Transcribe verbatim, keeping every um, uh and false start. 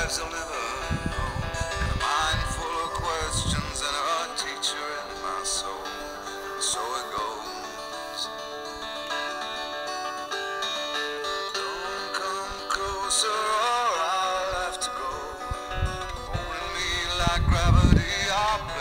lives they'll never know. And a mind full of questions and a teacher in my soul. So it goes. Don't come closer or I'll have to go. Holding me like gravity, I'll